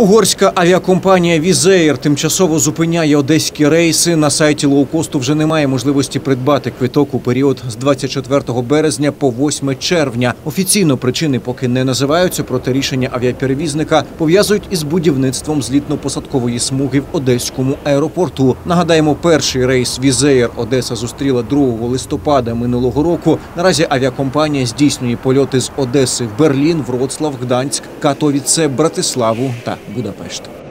Угорська авіакомпанія «Візеєр» тимчасово зупиняє одеські рейси. На сайті лоукосту вже немає можливості придбати квиток у період з 24 березня по 8 червня. Офіційно причини поки не називаються, проте рішення авіаперевізника пов'язують із будівництвом злітно-посадкової смуги в Одеському аеропорту. Нагадаємо, перший рейс «Візеєр» Одеса зустріла 2 листопада минулого року. Наразі авіакомпанія здійснює польоти з Одеси в Берлін, Вроцлав, Гданськ, Катовіце, Братиславу та Будапешт.